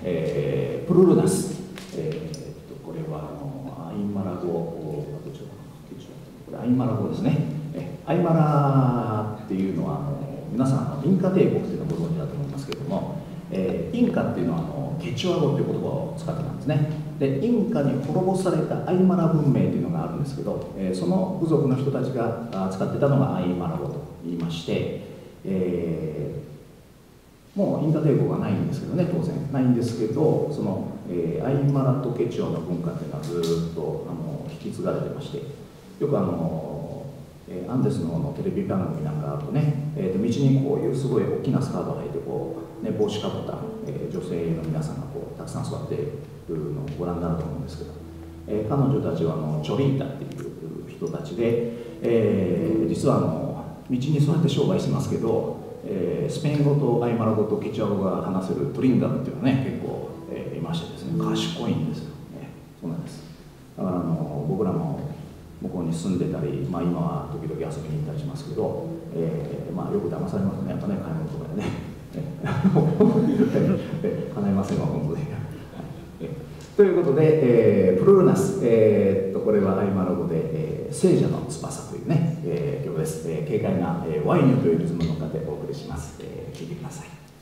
プルルナス、これはアイマラ語、これアイマラ語ですね。アイマラっていうのは皆さんインカ帝国っていうのをご存知だと思いますけれども、インカっていうのはケチュア語という言葉を使ってたんですね。でインカに滅ぼされたアイマラ文明というのがあるんですけど、その部族の人たちが使ってたのがアイマラ語と言いまして、もうインカ帝国はないんですけどね、当然ないんですけど、その、アイマラとケチュアの文化っていうのはずっと引き継がれてまして、よくアンデスのテレビ番組なんかあるとね、道にこういうすごい大きなスカートを履いてこう、ね、帽子かぶった、女性の皆さんがこうたくさん座っているのをご覧になると思うんですけど、彼女たちはチョリータっていう人たちで、実は道に座って商売してますけど、スペイン語とアイマラ語とケチュア語が話せるトリンダムっていうのはね結構、いましてですね、賢いんですよ、そうなんです。だから僕らも向こうに住んでたり、今は時々遊びに行ったりしますけど、よく騙されますね、やっぱね、買い物とかでね。叶いませんわ、本当に。ということで、プルルナス、これはアイマラ語で、聖者の翼というね、曲です。軽快なワインというリズムの中でお送りします。聴いてください。